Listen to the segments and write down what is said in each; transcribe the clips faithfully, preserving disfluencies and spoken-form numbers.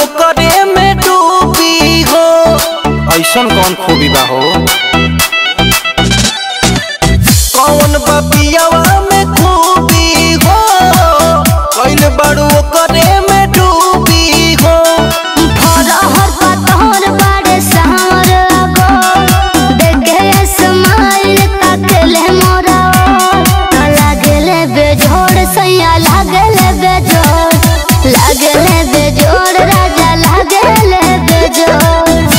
करे में डूबी हो। ऐसन कौन खूबी बा हो, कौन बा पियावा में खूबी हो, कैल बड़ू करे में डूबी हो। फरहर पतहर बाड़े सहर अगो देखे स्माइल ताकले मोरा लागले बेजोड़ सैया लागले बेजोड़ लागले बेजोड़ राजा लागले बेजोड़।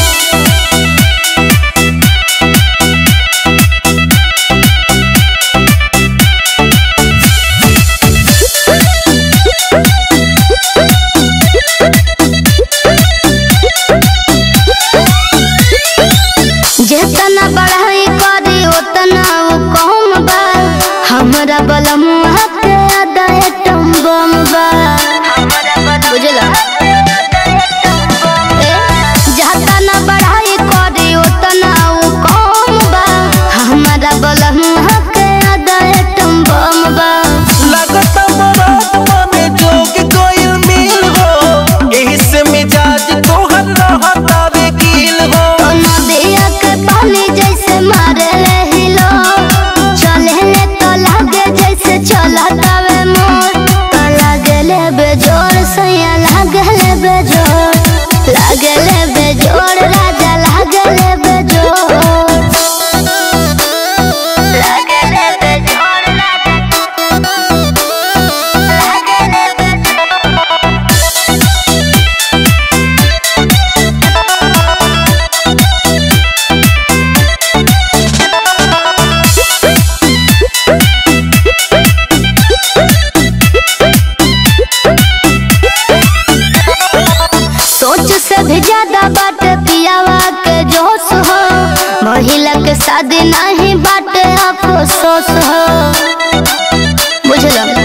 जितना बढ़ाई करी उतना वो कम बा, हमरा बलमुआ के अदा एटम बम बा। बुझला जितना बढ़ाई करी उतना वो कम बा, हमरा बलमुआ के अदा एटम बम बा। लगता बरात में जोग कोई मिल हो, एही से मिजाज तोहर रहता बेकील हो। नदिया के पानी जैसे मारे ले हिलो, चले ले तो लागे जैसे चलता वे मोर। तो लागे ले बेजोड़ सैया लागे ले बेजोड़ लागे ले बेजोड़ राजा लागे ले बेजोड़ लागे ले बेजोड़ लागे ले बेजोड़। सोच से भी ज्यादा बाटे पियावा के जोश हो, महिला के शादी नहीं बाटे अफसोस हो। बुझल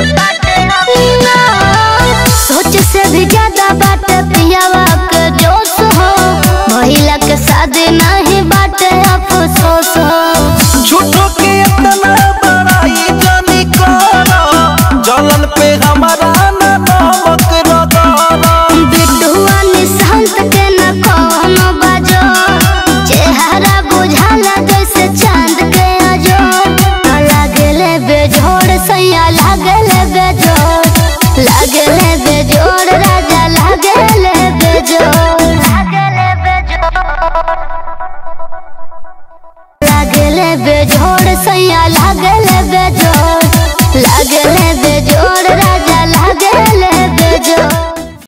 सोच से भी ज्यादा बाटे पियावा के जोश हो, महिला के शादी नहीं बाटे अफसोस हो। झूठो के इतना बड़ाई जानी करो, जलन पे हमारा ना नमक रगड़ा। बिटुआ निशांत के न कोनो बाजो, चेहरा बुझाला जैसे चांद के अजो। लागले बेजोड़ सैया लागले बेजोड़ लागले बेजोड़ राजा लागले बेजोड़ लागले बेजोड़ लागले बेजोड़ सैया लागले